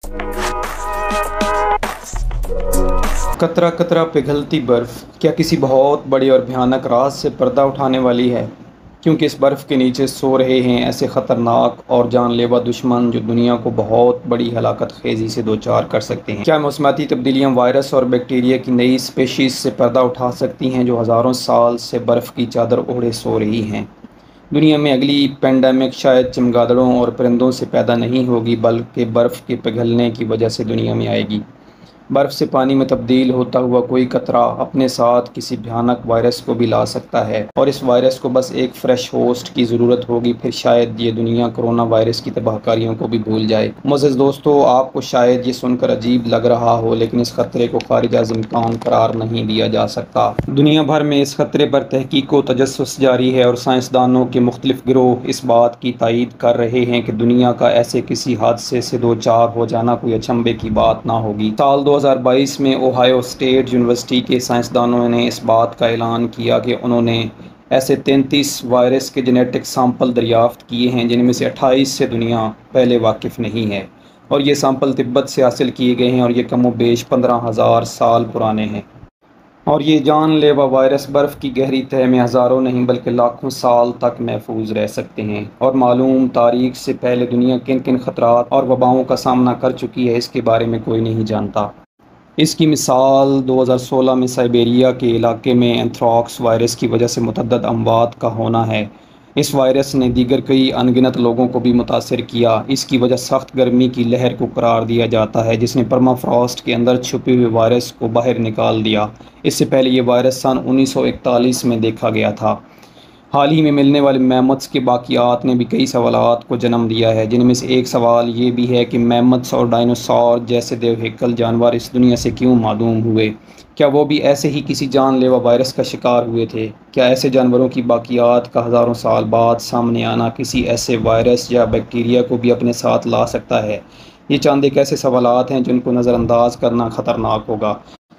قطرہ قطرہ پگھلتی برف کیا کسی بہت بڑی اور بھیانک راز سے پردہ اٹھانے والی ہے؟ کیونکہ اس برف کے نیچے سو رہے ہیں ایسے خطرناک اور جان لیوا دشمن جو دنیا کو بہت بڑی ہلاکت خیزی سے دوچار کر سکتے ہیں۔ کیا موسمیاتی تبدیلیاں وائرس اور بیکٹیریا کی نئی اسپیشیز سے پردہ اٹھا سکتی ہیں جو ہزاروں سال سے برف کی چادر اوڑھے سو رہی ہیں؟ دنیا میں اگلی پینڈیمک شاید چمگادڑوں اور پرندوں سے پیدا نہیں ہوگی بلکہ برف کے پگھلنے کی وجہ سے دنیا میں آئے گی۔ برف سے پانی میں تبدیل ہوتا ہوا کوئی قطرہ اپنے ساتھ کسی بھیانک وائرس کو بھی لا سکتا ہے، اور اس وائرس کو بس ایک فریش ہوسٹ کی ضرورت ہوگی، پھر شاید یہ دنیا کرونا وائرس کی تباہ کاریوں کو بھی بھول جائے۔ معزز دوستو، آپ کو شاید یہ سن کر عجیب لگ رہا ہو، لیکن اس خطرے کو خارج از امکان قرار نہیں دیا جا سکتا۔ دنیا بھر میں اس خطرے پر تحقیق و تجسس جاری ہے، اور سائنسدانوں کے مختلف گروہ اس بات کی تائید کر رہے ہیں کہ دنیا کا ایسے کسی حادثے سے دوچار ہو جانا کوئی اچنبھے کی بات نہ ہوگی۔ سال 2022 میں اوہایو اسٹیٹ یونیورسٹی کے سائنسدانوں نے اس بات کا اعلان کیا کہ انہوں نے ایسے 33 وائرس کے جینیٹک سیمپل دریافت کیے ہیں جن میں سے 28 سے دنیا پہلے واقف نہیں ہے، اور یہ سیمپل تبت سے حاصل کیے گئے ہیں، اور یہ کم و بیش 15,000 سال پرانے ہیں۔ اور یہ جان لیوا وائرس برف کی گہری تہہ میں ہزاروں نہیں بلکہ لاکھوں سال تک محفوظ رہ سکتے ہیں، اور معلوم تاریخ سے پہلے دنیا کن کن خطرات اور وباؤں کا سامنا کر چکی ہے اس کے بارے میں کوئی نہیں جانتا۔ اس کی مثال 2016 میں سائبیریا کے علاقے میں اینتھراکس وائرس کی وجہ سے متعدد اموات کا ہونا ہے۔ اس وائرس نے دیگر کئی ان گنت لوگوں کو بھی متاثر کیا۔ اس کی وجہ سخت گرمی کی لہر کو قرار دیا جاتا ہے جس نے پرما فراسٹ کے اندر چھپے ہوئے وائرس کو باہر نکال دیا۔ اس سے پہلے یہ وائرس سن 1941 میں دیکھا گیا تھا۔ حال ہی میں ملنے والے میمتس کے باقیات نے بھی کئی سوالات کو جنم دیا ہے، جن میں سے ایک سوال یہ بھی ہے کہ میمتس اور ڈائنوسار جیسے دیوہیکل جانور اس دنیا سے کیوں معدوم ہوئے؟ کیا وہ بھی ایسے ہی کسی جان لیوا وائرس کا شکار ہوئے تھے؟ کیا ایسے جانوروں کی باقیات کا ہزاروں سال بعد سامنے آنا کسی ایسے وائرس یا بیکٹیریا کو بھی اپنے ساتھ لا سکتا ہے؟ یہ چند ایک ایسے سوالات ہیں جن کو نظر انداز کرنا خطرناک ہوگا۔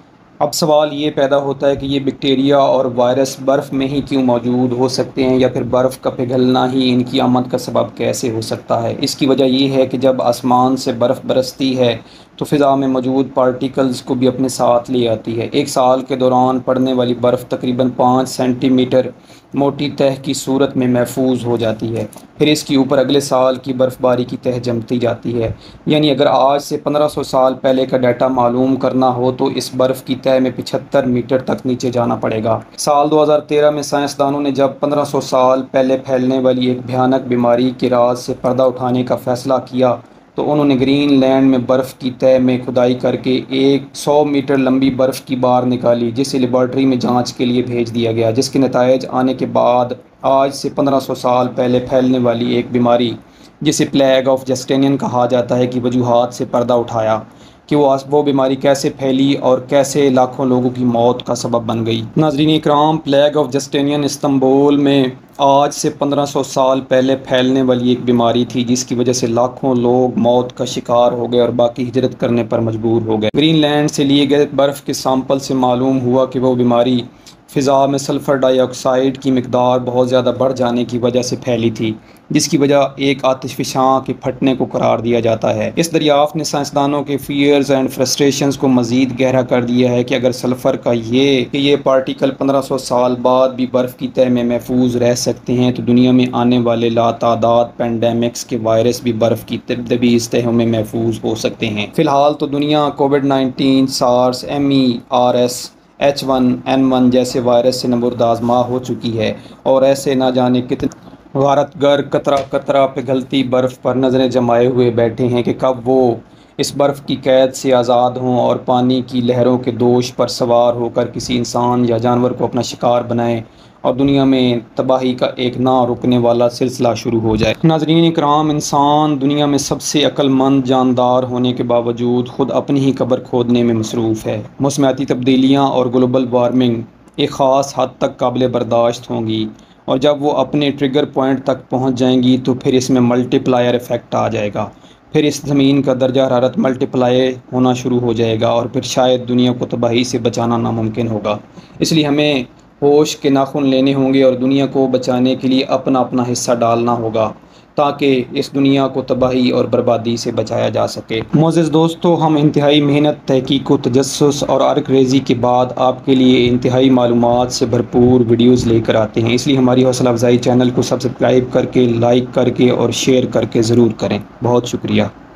اب سوال یہ پیدا ہوتا ہے کہ یہ بیکٹیریا اور وائرس برف میں ہی کیوں موجود ہو سکتے ہیں، یا پھر برف کا پگھلنا ہی ان کی آمد کا سبب کیسے ہو سکتا ہے؟ اس کی وجہ یہ ہے کہ جب آسمان سے برف برستی ہے تو فضا میں موجود پارٹیکلز کو بھی اپنے ساتھ لے آتی ہے۔ ایک سال کے دوران پڑنے والی برف تقریباً 5 سینٹی میٹر موٹی تہہ کی صورت میں محفوظ ہو جاتی ہے، پھر اس کے اوپر اگلے سال کی برف باری کی تہہ جمتی جاتی ہے۔ یعنی اگر آج سے 1500 سال پہلے کا ڈیٹا معلوم کرنا ہو تو اس برف کی تہہ میں 75 میٹر تک نیچے جانا پڑے گا۔ سال 2013 میں سائنسدانوں نے جب 1500 سال پہلے پھیلنے والی ایک بھیانک بیماری کے راز سے پردہ اٹھانے کا فیصلہ کیا تو انہوں نے گرین لینڈ میں برف کی تہہ میں کھدائی کر کے ایک 100 میٹر لمبی برف کی بار نکالی، جسے لیبارٹری میں جانچ کے لیے بھیج دیا گیا، جس کے نتائج آنے کے بعد آج سے 1500 سال پہلے پھیلنے والی ایک بیماری جسے پلیگ آف جسٹینین کہا جاتا ہے کی وجوہات سے پردہ اٹھایا کہ وہ بیماری کیسے پھیلی اور کیسے لاکھوں لوگوں کی موت کا سبب بن گئی۔ ناظرین اکرام، پلیگ آف جسٹینین استنبول میں آج سے 1500 سال پہلے پھیلنے والی ایک بیماری تھی جس کی وجہ سے لاکھوں لوگ موت کا شکار ہو گئے اور باقی ہجرت کرنے پر مجبور ہو گئے۔ گرین لینڈ سے لیے گئے برف کے سیمپل سے معلوم ہوا کہ وہ بیماری فضا میں سلفر ڈائی آکسائڈ کی مقدار بہت زیادہ بڑھ جانے کی وجہ سے پھیلی تھی، جس کی وجہ ایک آتش فشاں کے پھٹنے کو قرار دیا جاتا ہے۔ اس دریافت نے سائنسدانوں کے فیئرز اینڈ فرسٹریشنز کو مزید گہرا کر دیا ہے کہ اگر سلفر کا یہ پارٹیکل 1500 سال بعد بھی برف کی تہہ میں محفوظ رہ سکتے ہیں تو دنیا میں آنے والے لاتعداد پینڈیمکس کے وائرس بھی برف کی تبدیز تہوں میں محفوظ ہو سکتے ہیں۔ فی الحال تو دنیا کووڈ-19، سارس، MERS، H1N1 جیسے وائرس سے نبرد آزما ہو چکی ہے، اور ایسے نہ جانے کتنے غارت گر قطرہ قطرہ پگھلتی برف پر نظریں جمائے ہوئے بیٹھے ہیں کہ کب وہ اس برف کی قید سے آزاد ہوں اور پانی کی لہروں کے دوش پر سوار ہو کر کسی انسان یا جانور کو اپنا شکار بنائیں اور دنیا میں تباہی کا ایک نہ رکنے والا سلسلہ شروع ہو جائے۔ ناظرین اکرام، انسان دنیا میں سب سے عقل مند جاندار ہونے کے باوجود خود اپنی ہی قبر کھودنے میں مصروف ہے۔ موسمیاتی تبدیلیاں اور گلوبل وارمنگ ایک خاص حد تک قابل برداشت ہوں گی، اور جب وہ اپنے ٹریگر پوائنٹ تک پہنچ جائیں گی تو پھر اس میں ملٹی پلائر ایفیکٹ آ جائے گا، پھر اس زمین کا درجہ حرارت ملٹی پلائی ہونا شروع ہو جائے گا، اور پھر شاید دنیا کو تباہی سے بچانا ناممکن ہوگا۔ اس لیے ہمیں ہوش کے ناخن لینے ہوں گے اور دنیا کو بچانے کے لیے اپنا حصہ ڈالنا ہوگا۔ تاکہ اس دنیا کو تباہی اور بربادی سے بچایا جا سکے۔ معزز دوستو، ہم انتہائی محنت، تحقیق و تجسس اور عرق ریزی کے بعد آپ کے لیے انتہائی معلومات سے بھرپور ویڈیوز لے کر آتے ہیں، اس لیے ہماری حوصلہ افزائی چینل کو سبسکرائب کر کے، لائک کر کے اور شیئر کر کے ضرور کریں۔ بہت شکریہ۔